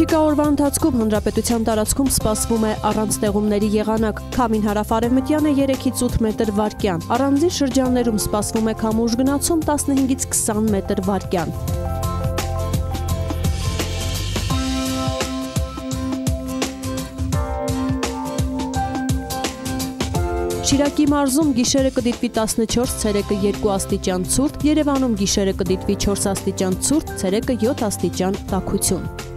Առաջիկա օրվա ընթացքում հանրապետության տարածքում սպասվում է առանց տեղումների եղանակ, քամին հարավ-արևմտյան է 3-ից 8 մետր վարկյան, առանձին շրջաններում սպասվում է քամու ուժգնացում 15-ից 20 մետր վարկյան։ Շիրակի մարզում գիշերը կդիտվի 14, ցերեկը 2 աստիճան ցուրտ, Երևանում գիշերը կդիտվի 4 աստիճան ցուրտ, ցերեկը 7 աստիճան տաքություն։